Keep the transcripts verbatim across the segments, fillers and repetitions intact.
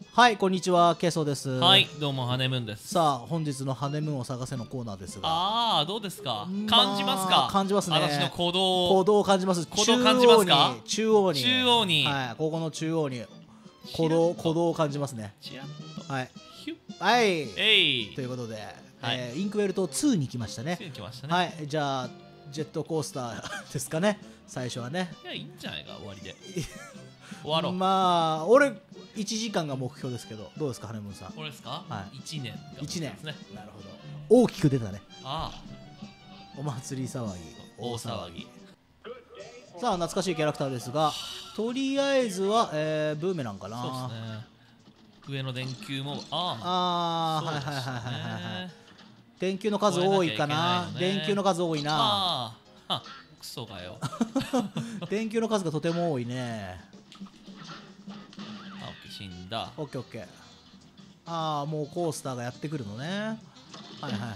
はい、こんにちは、ケソです。 はい、どうもハネムーンです。 さあ、本日のハネムーンを探せのコーナーですが、 ああ、どうですか、 まあ感じますか。 感じますね。 私の鼓動鼓動を感じます。 鼓動感じますか。 中央に中央にはい、ここの中央に鼓動鼓動を感じますね。 チラッとはいヒュッはいえいということで、 はいえーインクウェルトツーに来ましたね。 ついに来ましたね。 はい、じゃあジェットコースターですかね、最初はね。 いや、いいんじゃないか、終わりで終わろう。 まあ俺いちじかんが目標ですけど、どうですか、ハネムーンさん。 これですか。 はいいちねんが目いちねん標ですね。 なるほど、大きく出たね。 あお祭り騒ぎ、 あ、大騒ぎ。 さあ、懐かしいキャラクターですが、とりあえずは、えーブーメランかな。 そうですね。上の電球もあああ、はいはいはいはいはいはい。電球の数多いかな。 超えなきゃいけないのね電球の数多いな。 あああ、クソがよ。 電球の数がとても多いね。 あ、オッケー、死んだ。 オッケーオッケー。ああ、もうコースターがやってくるのね。はいはいはいはい。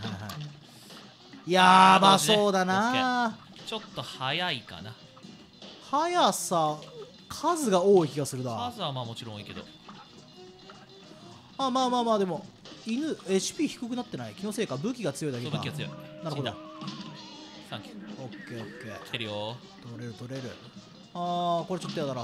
やばそうだな。 ちょっと早いかな。 速さ、数が多い気がするな。 数はまあもちろん多いけど。 あ、まあまあまあ、でも犬 エイチピー 低くなってない。気のせいか、武器が強いだけか。 そう、武器が強い。 なるほど。 死んだ。サンキュー。 オッケーオッケー。 来てるよ。 取れる取れる。ああ、これちょっとやだな。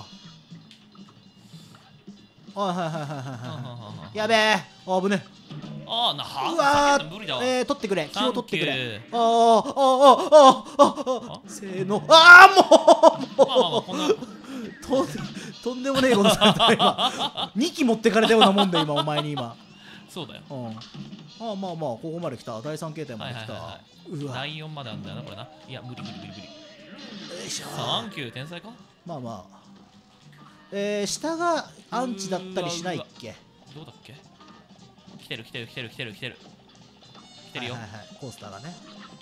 はいはいはいはいはいはい。やべえ、あぶね。 ああ、なはうわ避けるの無理だわ。 ー、えー、取ってくれ、気を取ってくれ。 サンああああああああ、せーの。ああ、もうまあまあまあ、こんな。 とんとんでもねえことされた今。にき持ってかれたようなもんで今、お前に今。 そうだよ。 うん。ああ、まあまあ、ここまで来た。だいさん形態まで来た。うわ。 だいよんまであんだよな、これな。いや、無理無理無理無理。 よいしょ。 サンキュー、天才か。 まあまあ。えー、下がアンチだったりしないっけ。 どうだっけ。来てる来てる来てる来てる来てる来てるよ。 はいはいはい、コースターがね。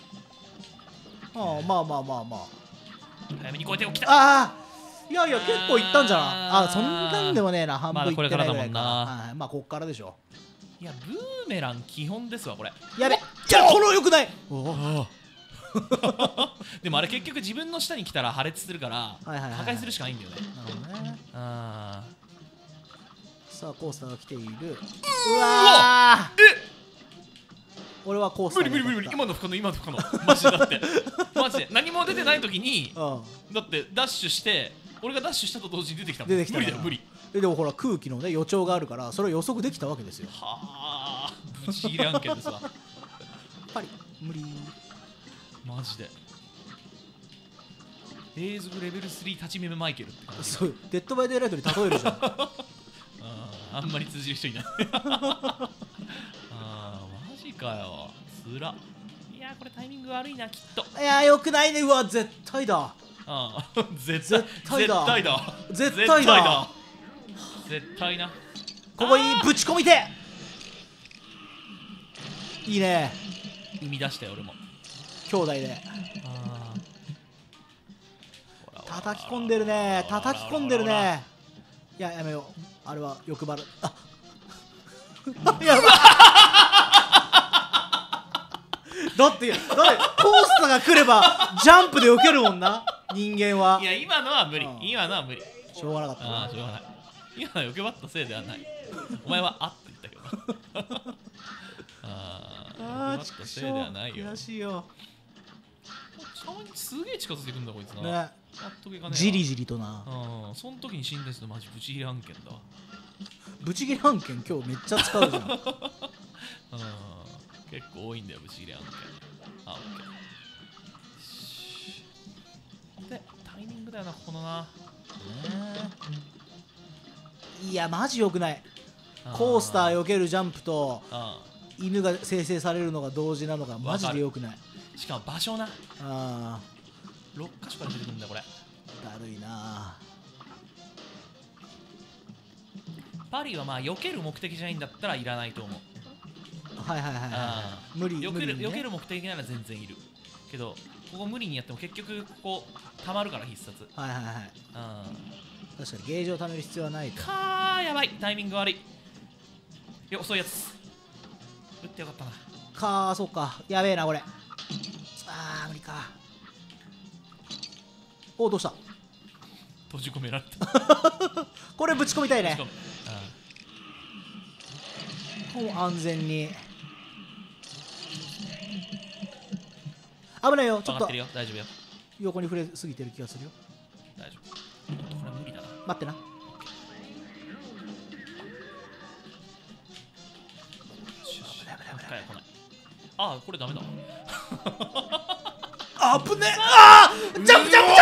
ああ、まあまあまあまあ。 早めに越えておきた。 ああ、いやいや、結構いったんじゃない。ああ、そんなんでもねえな、半分いってないぐらいか。 まだこれからだもんな。 はい、まあこっからでしょ。 いや、ブーメラン基本ですわ、これ。 やべ、いや、このよくない。 でもあれ結局自分の下に来たら破裂するから破はいはいはい、 壊するしかないんだよね。 なるほどね。 あさあ、コースターが来ている。うわー、 え、 俺はコースター無理無理無理無理、今の不可能、今の不可能、マジで。だってマジで何も出てない時にうん、 だってダッシュして、俺がダッシュしたと同時に出てきたもん。 出てきた無理だよ、無理。 でもほら、空気のね予兆があるからそれを予測できたわけですよ。 はあ、ブチギレ案件ですわ。 パリ無理。 マジでエーズグレベルスリー立ち目マイケルって感じ。 そう、デッドバイデイライトに例えるじゃん。 あー、あんまり通じる人いない。あー、マジかよ、つら。いやー、これタイミング悪いな、きっと。 いやー、よくないね。うわ、絶対だ。 ああ、絶対絶対だ絶対だ絶対だ絶対な。 ここにぶち込みて。いいね、 生み出したよ、俺も。 兄弟で叩き込んでるね、叩き込んでるね。いや、やめよう、あれは欲張る。あやばだってだってコースターが来ればジャンプで避けるもんな、人間は。 いや、今のは無理、 うん今のは無理。 しょうがなかったな。 ああ、しょうがない。今の欲張ったせいではない。お前はあって言ったけどな。ああ、欲張ったせいではないよ。 悔しいよたまにすげえ近づいてくんだこいつな。 ね。 納得いかねえわ。 じりじりとな。 うん、その時に死んですのマジブチギレ案件だわ。 ブチギレ案件今日めっちゃ使うじゃん。 うん、結構多いんだよブチギレ案件。あ、オッケー。で、タイミングだよな、このな。 いや、マジよくない。コースター避けるジャンプとあ犬が生成されるのが同時なのがマジでよくない。 あ、しかも場所な。 ああ、 ろっかしょから出てくるんだこれ。 だるいな。 パリはまあ避ける目的じゃないんだったらいらないと思う。 はいはいはいはい。 あー無理避無理にね。 ける避ける目的なら全然いるけど、ここ無理にやっても結局ここたまるから必殺。 はいはいはい。 あ確かにゲージを貯める必要はないと。 かー、やばい、タイミング悪いよ、遅いやつ打ってよかったな。 かー、そうか、やべえなこれ。あー、無理か。お、どうした。 閉じ込められた。 これぶち込みたいね。 閉じ込めあ安全に。危ないよ、ちょっと上がってるよ、大丈夫よ。 横に触れすぎてる気がするよ。 大丈夫。これは無理だな。 待ってな。 ああ、これダメだ。 あぶねえ。ああジャンプジャンプジャンプ。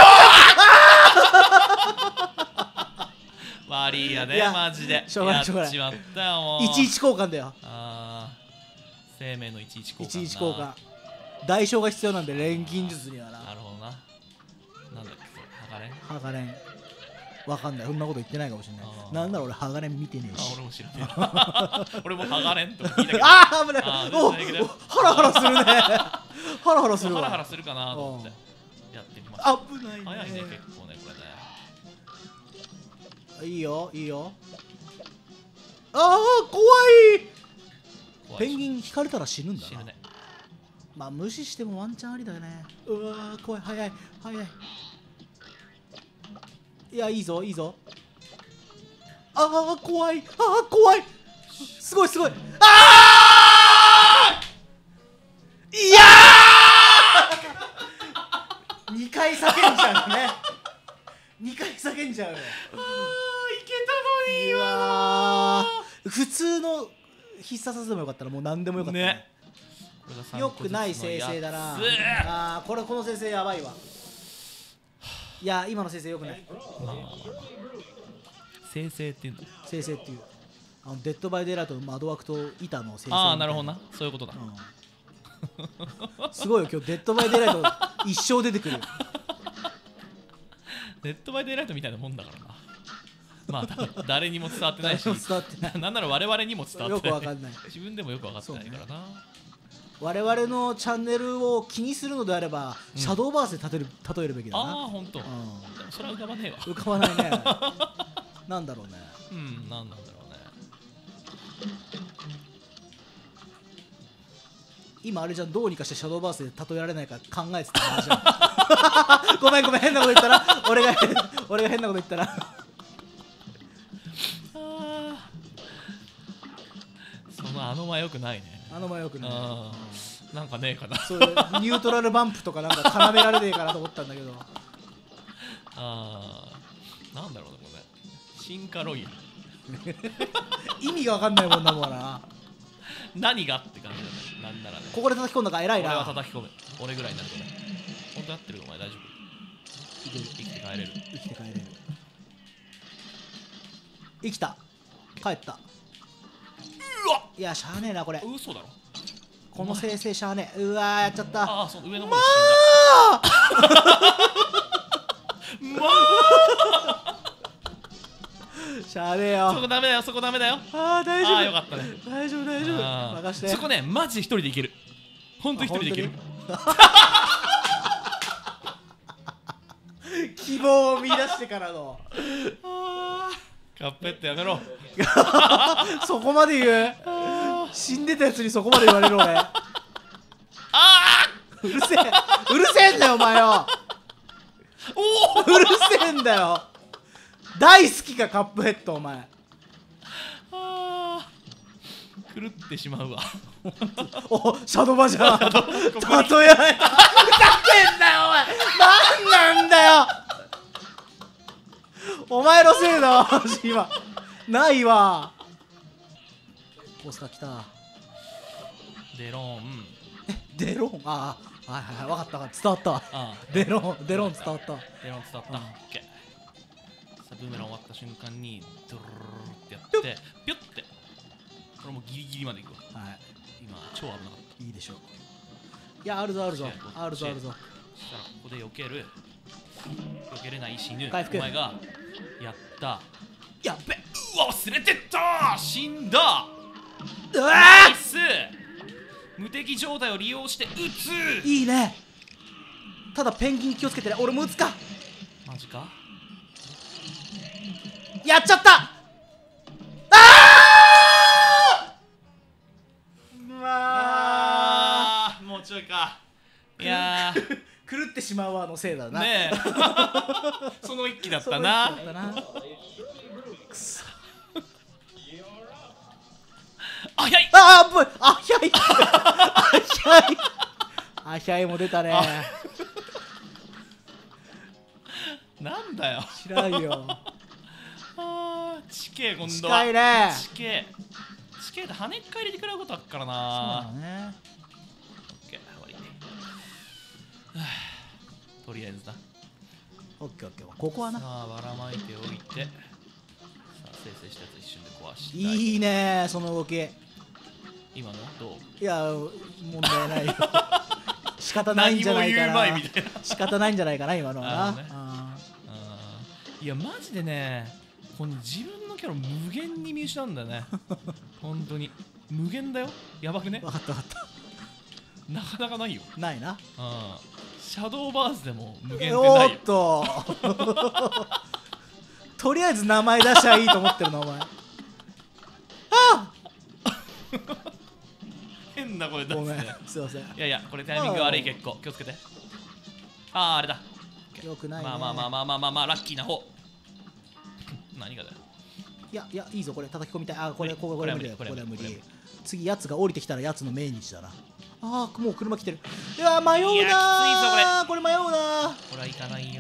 悪いやね、 いやマジで。 しょうがないしょうがないやっちまったよ、もう。 いちいち交換だよ。 ああ、生命のいちいち交換。 いちいち交換。代償が必要なんで、錬金術にはな。 なるほどな。なんだっけ、ハガレン。 ハガレン。わかんない。そんなこと言ってないかもしれない。なんだろう、俺、ハガレン見てねえあ、 し。 俺も知らねえ。俺もハガレンと聞いたけど。 ああ、危ない。 あーおお全然平気だよハラハラするね。ハラハラするわ。 ハラハラするかなと思ってやってみます。 危ないね。 早いね、結構ね、これね。 いいよ、いいよ。ああ、怖い。 怖いしペンギン引かれたら死ぬんだな。 死ぬね。 まあ無視してもワンチャンありだよね。うわー怖い、早い早い。いやいいぞいいぞ。ああ怖い、ああ怖い。すごいすごい。ああいやーにかい叫んじゃうね。にかい叫んじゃうよ。 ああ、いけたのに。 うわー普通の必殺技でもよかったらもう何でもよかったね。 よくない生成だな。あーこれこの生成やばいわ。いや今の生成よくない。 生成っていうの。 生成っていうあのデッドバイデイライトの窓枠と板の生成。 ああ、なるほどな。そういうことだ。 うんすごいよ今日デッドバイデイライト一生出てくる。 デッドバイデイライトみたいなもんだからな。まあ多分誰にも伝わってないし、 伝わってない。 なんなら我々にも伝わってない。 よくわかんない。 自分でもよく分かってないからな。 我々のチャンネルを気にするのであれば、 うんシャドーバースで例える例えるべきだな。 ああ、ほんと。 うんでもそれは浮かばねえわ。 浮かばないね。なんだろうね。 うん、なんなんだろうね。 今あれじゃん、どうにかしてシャドーバースで例えられないか考えてた話じゃん。ごめんごめん変なこと言ったら俺が俺が変なこと言ったらあそのあの間よくないね。 あの前よくね。 あーなんかねえかな。 そうニュートラルバンプとかなんか絡められねえかなと思ったんだけど。 あーなんだろうね、これね。進化ロイヤル。 意味がわかんないもんだもんな。 何がって感じだね。なんならね。 ここで叩き込んだから偉い俺はな。 叩き込む。俺ぐらいになるとね。本当やってるお前大丈夫？生きて帰れる。 生きて帰れる。生きた。帰った。 うわいやしゃあねえなこれ。 嘘だろ。 この生成しゃあねえ。うわーやっちゃった。 ああ、そう上の方まであ死んだ。まあしゃあねえよ。 そこダメだよ、そこダメだよ。 ああ大丈夫。 ああよかったね。 大丈夫大丈夫。 あー任して。 そこね、マジで一人でいける。本当に一人でいける。 希望を見出してからの。 カッペットやめろ。 そこまで言う。死んでたやつにそこまで言われる俺。 ああうるせえ。うるせえんだよお前よ。 おうるせえんだよ。大好きかカップヘッドお前。 あー狂ってしまうわ。 おシャドバじゃん。 ここに例えられた。ふざけんなよお前。なんなんだよ。お前のせいだわマジ今。ないわ。ポスター来た。 デローン。 デロン。ああはいはいはい分かった分かった伝わったわ。 あデロンデロン伝わったわ。 デローン伝わった。 うんオッケー。さあブーメラン終わった瞬間にドゥルルルルってやってピュッて。これもうギリギリまでいくわ。 は今超危なかった。 いいいでしょう。いやあるぞあるぞこっちあるぞあるぞ。 そしたらここで避ける。避けれない死ぬ。 回復お前がやった。 やっべ。 うわ忘れてった死んだ。 うわナイス。無敵状態を利用して撃つ。 いいね。ただペンギン気をつけてね。俺も撃つか。 マジか。 やっちゃった。あーまああーもうちょいか。いやー狂ってしまうわのせいだな。 ねえその一気だっそうたな。 だったな。くそ。 あ早いあーぶいあひゃいあひゃいあひゃいも出たね。 なんだよ知らんよ。 あー地形今度は近いね。 地形地形で跳ねっ返りで食らうことあっからそうだな。 ね。 オッケー終わり。はあとりあえずな。 オッケーオッケー。ここはな。 さあばらまいておいて、さあ生成したやつ一瞬で壊していいねその動き。い今のどうや問題ないよ。仕方ないんじゃないか何も言うまな。 いみたいな。 仕方ないんじゃないかな今のはな。 あのねあーいやマジでねこの自分のキャラ無限に見失うんだよね本当に無限だよ。やばくね分かった分かった。 なかなかないよ。 ないな。 うんシャドーバースでも無限っておないよーっ。ととりあえず名前出しゃいいと思ってるなお前。あ変な声出ごめんすね。 すいません。 いやいやこれタイミング悪い結構気をつけて。あああれだ。 よくないね。 まあまあまあまあまあまあまあラッキーな方。何がだよ。 いやいやいいぞこれ叩き込みたい。あこれ無理こここれ無理だよこれは無理これは無理これは無理。 次やつが降りてきたらやつの命日だな。ああもう車来てる。いや迷うなー。 いやきついぞこれ迷うなー。 これはいかないよ。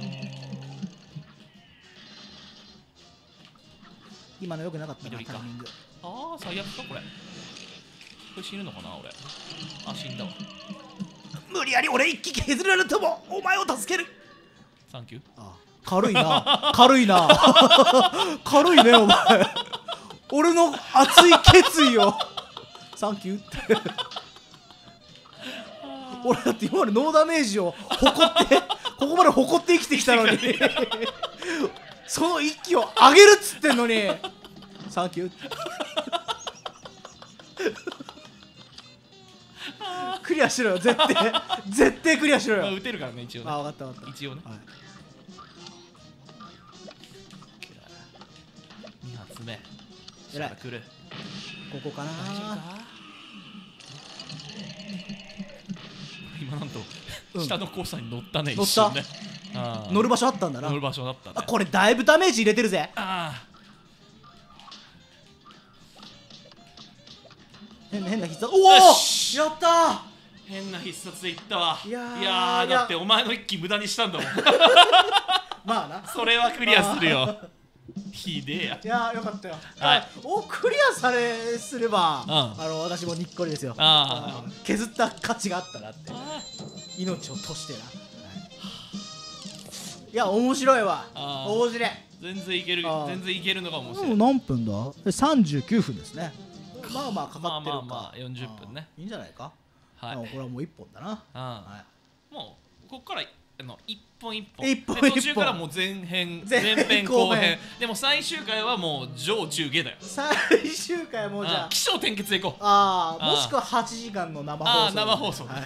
今の良くなかったなタイ緑かミング。 ああ最悪かこれ。これ死ぬのかな俺。あ死んだわ。 無理やり俺一気削られてもお前を助ける。 サンキュー。 あ軽いな軽いな軽いねお前。俺の熱い決意をサンキューって俺だって今までノーダメージを誇ってここまで誇って生きてきたのにその一気を上げるっつってんのにサンキューってクリアしろよ絶対絶対クリアしろよ。 まあ打てるからね一応ね。 あ分かった分かった。 一応ね。 はいに発目。 偉い来る。 ここかな大丈夫か今なんと、 うん下のコースターに乗ったね乗った一瞬ね。あー乗る場所あったんだな。 乗る場所だったね。 あこれだいぶダメージ入れてるぜ。 あ変な変な必殺。 よおおしやったー。 ー変な必殺でいったわ。 いやーいやーいやだってお前の一気無駄にしたんだもんまあな。 それはクリアするよ。ひでえや。 いやーよかったよ。 はいおクリアされすれば、 うんあの私もにっこりですよ。 あうん削った価値があったなってあ命を賭してな。はいいや面白いわ。 あー面白い。 全然いけるあー全然いけるのかもしれもうない。 何分だ？さんじゅうきゅうふんですね。まあまあかかってるか。 まあまあまあよんじゅっぷんね。 あーいいんじゃないか。 はいあこれはもういっぽんだな。 あはーもうこっからあの一本一本一本で一本途中からもう前編前編前編後後編編でも最終回はもう上中下だよ。 い。最終回はもうじゃああー。起承転結でいこう。 あああーもしくははちじかんの生放送。 あー生放送はい。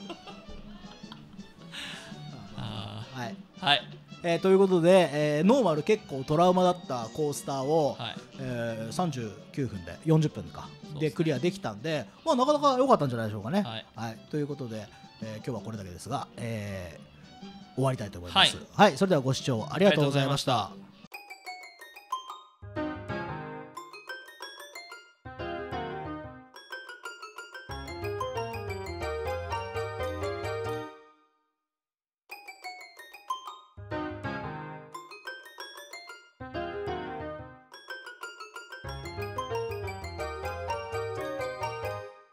あはい。 ーはいえーということで、えーノーマル結構トラウマだったコースターを、 はいえーさんじゅうきゅうふんでよんじゅっぷんかそうですねでクリアできたんで、まあ、なかなか良かったんじゃないでしょうかね。 はいということで、えー今日はこれだけですが、えー終わりたいと思います。はい、それではご視聴ありがとうございました。 ありがとうございました。